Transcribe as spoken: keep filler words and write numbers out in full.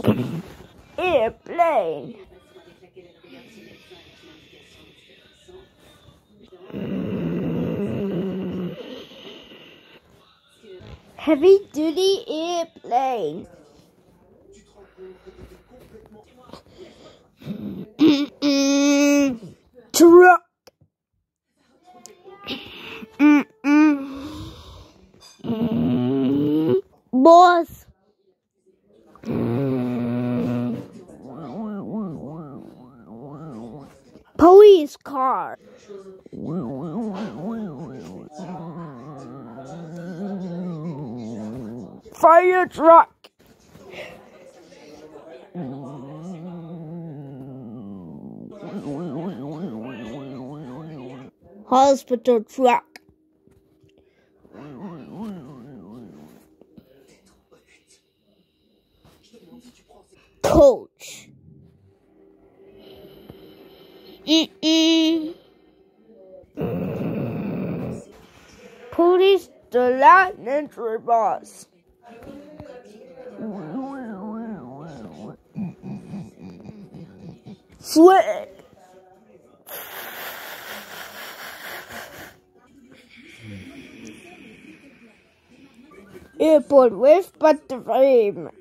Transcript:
Airplane. Heavy duty airplane. Truck. Bus. Police car. Fire truck. Hospital truck. Coach. Mm-mm. Police, the lightning bus. Swing. Airport with but the frame.